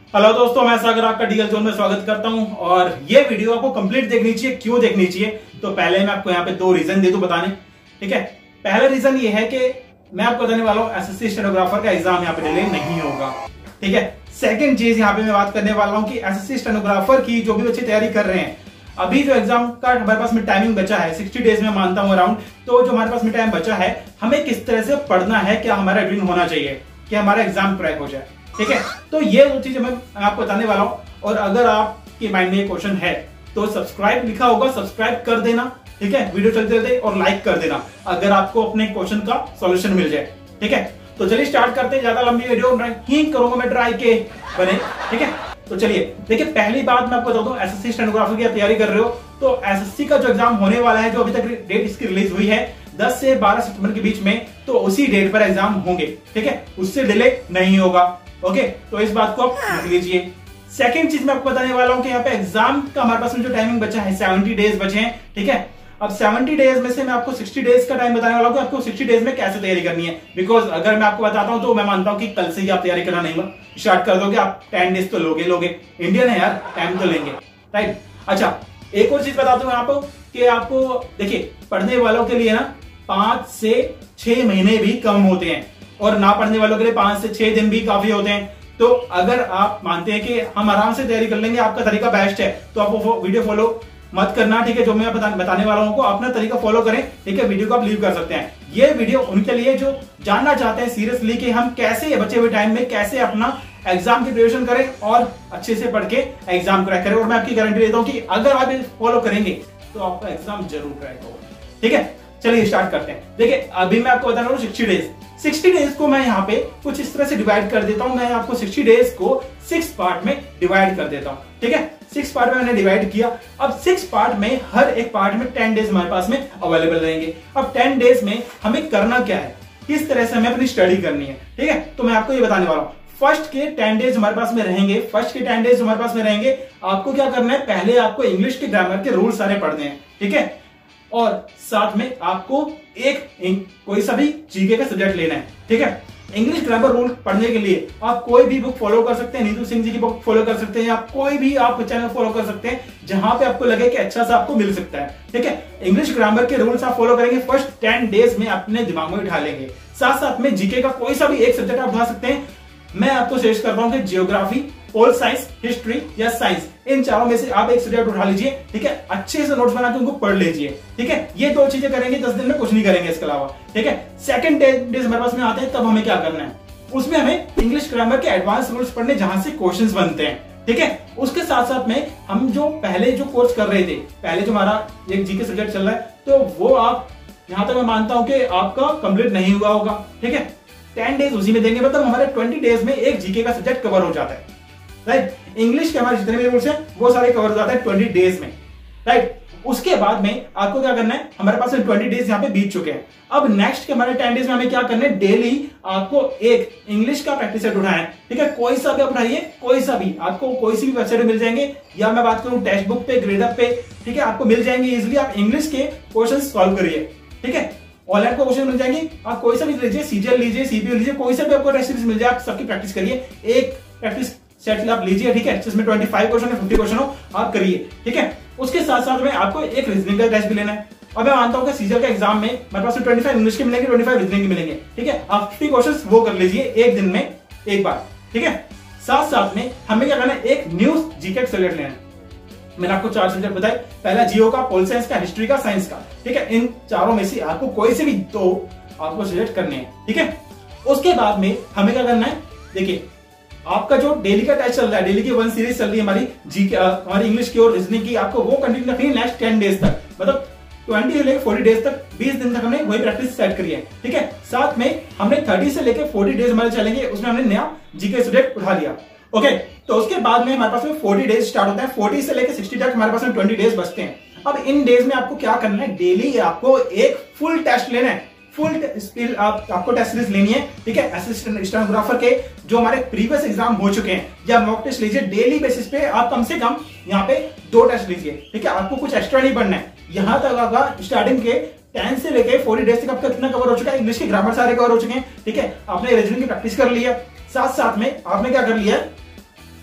Hello दोस्तों, मैं सागर आपका डीएल जोन में स्वागत करता हूं। और ये वीडियो आपको कंप्लीट देखनी चाहिए। क्यों देखनी चाहिए? तो पहले मैं आपको यहाँ पे दो रीजन दे दूं बताने। ठीक है, पहला रीजन ये है कि मैं आपको बताने वाला हूं एसएससी स्टेनोग्राफर का एग्जाम यहाँ पे डिले नहीं होगा। ठीक है, सेकंड चीज यहाँ पे मैं बात करने वाला हूँ कि एसएससी स्टेनोग्राफर की जो भी बच्चे तैयारी कर रहे हैं, अभी जो एग्जाम का हमारे पास में टाइमिंग बचा है 60 डेज में मानता हूं अराउंड, तो जो हमारे पास में टाइम बचा है हमें किस तरह से पढ़ना है, क्या हमारा ड्रीम होना चाहिए कि हमारा एग्जाम क्रैक हो जाए। ठीक है, तो ये दो चीजें मैं आपको बताने वाला हूं। और अगर आपके माइंड में ये क्वेश्चन है तो सब्सक्राइब लिखा होगा, सब्सक्राइब कर देना। ठीक है, वीडियो चलते रहते और लाइक कर देना अगर आपको अपने क्वेश्चन का सॉल्यूशन मिल जाए। ठीक है, तो चलिए स्टार्ट करते हैं। ज्यादा लंबी वीडियो नहीं करूंगा मैं, ट्राई के बने। ठीक है, तो चलिए देखिए, पहली बात मैं आपको बता दूं, एसएससी स्टेनोग्राफर की तैयारी कर रहे हो तो एसएससी का जो एग्जाम होने वाला है, जो अभी तक डेट इसकी रिलीज हुई है 10 से 12 सितंबर के बीच में, तो उसी डेट पर एग्जाम होंगे। ठीक है, उससे डिले नहीं होगा। ओके, तो इस बात को आप लिख लीजिए। सेकंड चीज मैं आपको बताने वाला हूं कि यहाँ पे एग्जाम का हमारे पास में जो टाइमिंग बचा है 70 डेज बचे हैं। ठीक है, अब 70 डेज में से मैं आपको 60 डेज का टाइम बताने वाला हूं कि आपको 60 डेज में कैसे तैयारी करनी है। बिकॉज अगर मैं आपको बताता हूं तो मैं मानता हूं कि कल से ही आप तैयारी करना नहीं स्टार्ट कर दोगे, आप 10 डेज तो लोगे। इंडियन है यार, टाइम तो लेंगे। राइट, अच्छा एक और चीज बताता हूं आपको कि आपको देखिए, पढ़ने वालों के लिए ना 5 से 6 महीने भी कम होते हैं और ना पढ़ने वालों के लिए 5 से 6 दिन भी काफी होते हैं। तो अगर आप मानते हैं कि हम आराम से तैयारी कर लेंगे, आपका तरीका बेस्ट है, तो आप वो वीडियो फॉलो मत करना। ठीक है, जो मैं बताने वाला हूं अपना तरीका फॉलो करें। ठीक है, वीडियो को आप लीव कर सकते हैं। ये वीडियो उनके लिए जो जानना चाहते हैं सीरियसली कि हम कैसे बचे हुए टाइम में कैसे अपना एग्जाम की प्रिपरेशन करें और अच्छे से पढ़ के एग्जाम क्रैक करें। और मैं आपकी गारंटी देता हूं कि अगर आप फॉलो करेंगे तो आपका एग्जाम जरूर क्रैक होगा। ठीक है, चलिए स्टार्ट करते हैं। देखिए, अभी मैं आपको बता रहा हूँ 60 डेज को मैं यहाँ पे कुछ इस तरह से डिवाइड कर देता हूं। मैं आपको 60 डेज को 6 पार्ट में डिवाइड कर देता हूं। ठीक है, 6 पार्ट में मैंने डिवाइड किया। अब 6 पार्ट में हर एक पार्ट में 10 डेज हमारे पास में अवेलेबल रहेंगे। अब 10 डेज में हमें करना क्या है, किस तरह से हमें अपनी स्टडी करनी है। ठीक है, तो मैं आपको ये बताने वाला हूं। फर्स्ट के 10 डेज हमारे पास में रहेंगे। आपको क्या करना है, पहले आपको इंग्लिश के ग्रामर के रूल सारे पढ़ने हैं। ठीक है, और साथ में आपको कोई सा भी जीके का सब्जेक्ट लेना है। ठीक है, इंग्लिश ग्रामर रूल पढ़ने के लिए आप कोई भी बुक फॉलो कर सकते हैं, नीतू सिंह जी की बुक फॉलो कर सकते हैं, आप कोई भी आप चैनल फॉलो कर सकते हैं जहां पे आपको लगे कि अच्छा सा आपको मिल सकता है। ठीक है, इंग्लिश ग्रामर के रूल्स आप फॉलो करेंगे, फर्स्ट 10 डेज में अपने दिमाग में उठा लेंगे। साथ साथ में जीके का कोई सा भी एक सब्जेक्ट आप उठा सकते हैं। मैं आपको सजेस्ट करता हूं कि जियोग्राफी, पोल साइंस, हिस्ट्री या साइंस, इन चारों में से आप एक सब्जेक्ट उठा लीजिए। ठीक है, अच्छे से नोट्स बना के उनको पढ़ लीजिए। ठीक है, ये दो चीजें करेंगे, 10 दिन में कुछ नहीं करेंगे इसके अलावा। ठीक है, सेकंड डेज हमारे पास में आते हैं, तब हमें क्या करना है, उसमें हमें इंग्लिश ग्रामर के एडवांस रूल्स पढ़ने, जहां से क्वेश्चंस बनते हैं। ठीक है, उसके साथ साथ में हम जो पहले जो कोर्स कर रहे थे, पहले जो हमारा एक जीके सब्जेक्ट चल रहा है, तो वो आप यहां तक मैं मानता हूं कि आपका कंप्लीट नहीं हुआ होगा। ठीक है, 10 डेज उसी में देंगे, मतलब हमारे 20 डेज में एक जीके का सब्जेक्ट कवर हो जाता है। राइट, इंग्लिश के हमारे जितने भी रूल्स हैं वो सारे कवर हो जाते हैं 20 डेज में। राइट, उसके बाद में आपको क्या करना है, हमारे पास 20 डेज यहाँ पे बीत चुके हैं। अब नेक्स्ट के हमारे 10 डेज में हमें क्या करना है, डेली आपको एक इंग्लिश का प्रैक्टिस सेट उठाना है। ठीक है, कोई सा भी उठाइए, कोई सा भी, आपको कोई सी भी वेबसाइट मिल जाएंगे, या मैं बात करूं टेक्स्ट बुक पे, ग्रेडअप पे। ठीक है, आपको मिल जाएंगे इजिली, आप इंग्लिश के क्वेश्चन सॉल्व करिए। ठीक है, ऑनलाइन को क्वेश्चन मिल जाएंगे, आप कोई सा भी लीजिए, सीजीएल लीजिए, सीपीयू लीजिए, कोई सा भी आपको टेस्ट सीरीज मिल जाए, आप सबकी प्रैक्टिस करिए। एक प्रैक्टिस सेट आप लीजिए। ठीक है, जिसमें 25 क्वेश्चन या 50 क्वेश्चन हो, आप करिए। ठीक है, उसके साथ साथ में आपको एक रीजनिंग का टेस्ट भी लेना है। अब मैं मानता हूं कि सीजीएल का एग्जाम में मेरे पास 25 इंग्लिश के मिलेंगे, 25 रीजनिंग के मिलेंगे। ठीक है, आप 50 क्वेश्चंस वो कर लीजिए एक दिन में एक बार। ठीक है, साथ साथ में हमें क्या करना है, एक न्यूज जीके सब्जेक्ट लेना है। मैंने आपको 4 सब्जेक्ट बताए, पहला जियो का, पोल साइंस का, हिस्ट्री का, साइंस का। ठीक है, इन चारों में से आपको कोई से भी 2 आपको सब्जेक्ट करने हैं। ठीक है, उसके बाद में हमें क्या करना है, देखिए आपका जो डेली का टेस्ट चल रहा है, डेली की 1 सीरीज चल रही है हमारी जीके, हमारी इंग्लिश की और रीजनिंग की, आपको वो कंटिन्यू रखनी है नेक्स्ट 10 डेज तक, मतलब 20 से लेकर 40 डेज तक, 20 दिन तक हमने वही प्रैक्टिस सेट करी है। ठीक है, साथ में हमने 30 से लेकर 40 डेज हमारे चलेंगे, उसमें हमने नया जीके सब्जेक्ट उठा लिया। ओके, तो उसके बाद में हमारे पास में 40 डेज स्टार्ट होता है, 40 से लेकर 60 तक हमारे पास में 20 डेज बचते हैं। अब इन डेज में आपको क्या करना है, डेली आपको एक फुल टेस्ट लेना है, फुल स्किल आपको टेस्ट सीरीज लेनी है। ठीक है, असिस्टेंट स्टेनोग्राफर के जो हमारे प्रीवियस एग्जाम हो चुके हैं, या मॉक टेस्ट लीजिए डेली बेसिस पे, आप कम से कम यहाँ पे 2 टेस्ट लीजिए। ठीक है, आपको कुछ एक्स्ट्रा नहीं पढ़ना है। यहां तक आपका स्टार्टिंग के 10 से लेके 40 डेज तक आपका कितना कवर हो चुका है, इंग्लिश के ग्रामर सारे कवर हो चुके हैं। ठीक है, आपने रीजनिंग की प्रैक्टिस कर लिया, साथ साथ में आपने क्या कर लिया,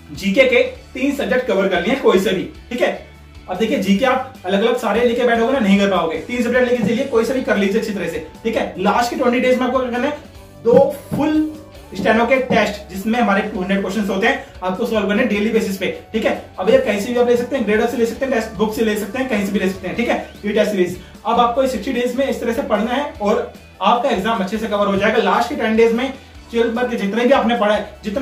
जीके के 3 सब्जेक्ट कवर कर लिए कोई से भी, ठीक है। अब देखिए जीके आप अलग अलग सारे लेके बैठोगे ना, नहीं कर पाओगे। 3 सब्जेक्ट लेके चलिए, कोई से भी कर लीजिए अच्छी तरह से, ठीक है। लास्ट के 20 डेज में आपको क्या करना है, 2 फुल स्टेनो के टेस्ट जिसमें हमारे 200 क्वेश्चंस होते हैं, आपको सॉल्व करने डेली बेसिस पे, ठीक है। अब ये कहीं से भी आप ले सकते हैं, ग्रेडर से ले सकते हैं, टेक्स्ट बुक से ले सकते हैं, कहीं से भी ले सकते हैं, ठीक है। ये टेस्ट सीरीज अब आपको 60 डेज में इस तरह से पढ़ना है और आपका एग्जाम अच्छे से कवर हो जाएगा। लास्ट के 10 डेज में 12 भर के जितने भी आपने पढ़ा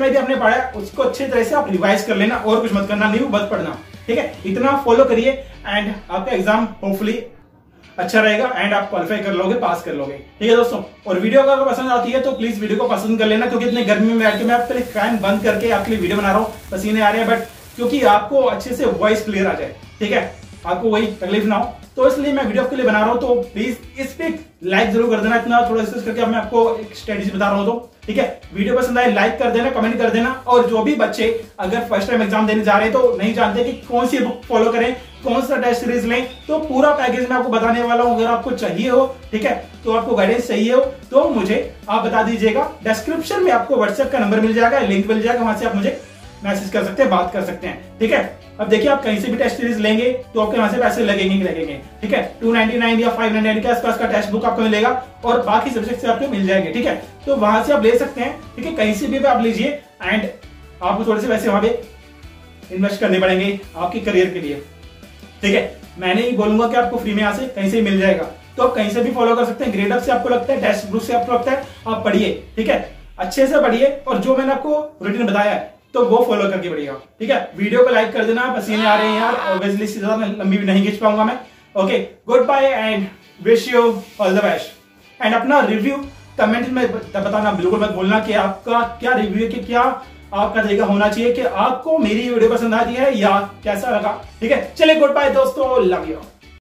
है उसको अच्छी तरह से आप रिवाइज कर लेना, और कुछ मत करना, नहीं बस पढ़ना, ठीक है। इतना फॉलो करिए एंड आपका एग्जाम होपफुली अच्छा रहेगा एंड आप क्वालिफाई कर लोगे, पास कर लोगे, ठीक है दोस्तों। और वीडियो अगर पसंद आती है तो प्लीज वीडियो को पसंद कर लेना, क्योंकि इतने गर्मी में बैठ के मैं आपके लिए फैन बंद करके आपके लिए वीडियो बना रहा हूँ, पसीने आ रहे हैं, बट क्योंकि आपको अच्छे से वॉइस क्लियर आ जाए, ठीक है, आपको वही तकलीफ ना हो, तो इसलिए मैं वीडियो आपके लिए बना रहा हूँ। तो प्लीज इस पे लाइक जरूर कर देना, इतना थोड़ा डिस्कस करके मैं आपको एक स्ट्रेटेजी बता रहा हूँ, तो ठीक है। वीडियो पसंद आए लाइक कर देना, कमेंट कर देना। और जो भी बच्चे अगर फर्स्ट टाइम एग्जाम देने जा रहे हैं तो नहीं जानते कि कौन सी बुक फॉलो करें, कौन सा टेस्ट सीरीज लें, तो पूरा पैकेज मैं आपको बताने वाला हूं। अगर आपको चाहिए हो, ठीक है, तो आपको गाइडेंस चाहिए हो तो मुझे आप बता दीजिएगा। डिस्क्रिप्शन में आपको व्हाट्सएप का नंबर मिल जाएगा, लिंक मिल जाएगा, वहां से आप मुझे मैसेज कर सकते हैं, बात कर सकते हैं, ठीक है। अब देखिए आप कहीं से भी टेस्ट सीरीज लेंगे तो आपके वहां से पैसे लगेंगे, ठीक है। 299 या 599 के आसपास का टेक्स्ट बुक आपको मिलेगा और बाकी सब्जेक्ट से आपको मिल जाएंगे, ठीक है। तो वहां से आप ले सकते हैं, ठीक है, कहीं से भी आप लीजिए एंड आपको थोड़े से पैसे वहां पे इन्वेस्ट करने पड़ेंगे आपके करियर के लिए, ठीक है। मैं नहीं बोलूंगा कि आपको फ्री में यहाँ से कहीं से मिल जाएगा, तो आप कहीं से भी फॉलो कर सकते हैं। ग्रेड अप से आपको लगता है, टेक्स्ट बुक से आपको लगता है, आप पढ़िए, ठीक है, अच्छे से पढ़िए और जो मैंने आपको रूटीन बताया है तो वो फॉलो करके बढ़िएगा, ठीक है। वीडियो को लाइक कर देना, पसीने आ रहे हैं यार, ऑब्वियसली ज्यादा लंबी भी नहीं खींच पाऊंगा मैं। Okay, good bye and wish you all the best. And अपना रिव्यू कमेंट में बताना बिल्कुल मत भूलना कि आपका क्या रिव्यू है, कि क्या आपका तरीका होना चाहिए, कि आपको मेरी वीडियो पसंद आती है या कैसा लगा, ठीक है। चलिए गुड बाय दोस्तों, लव यू।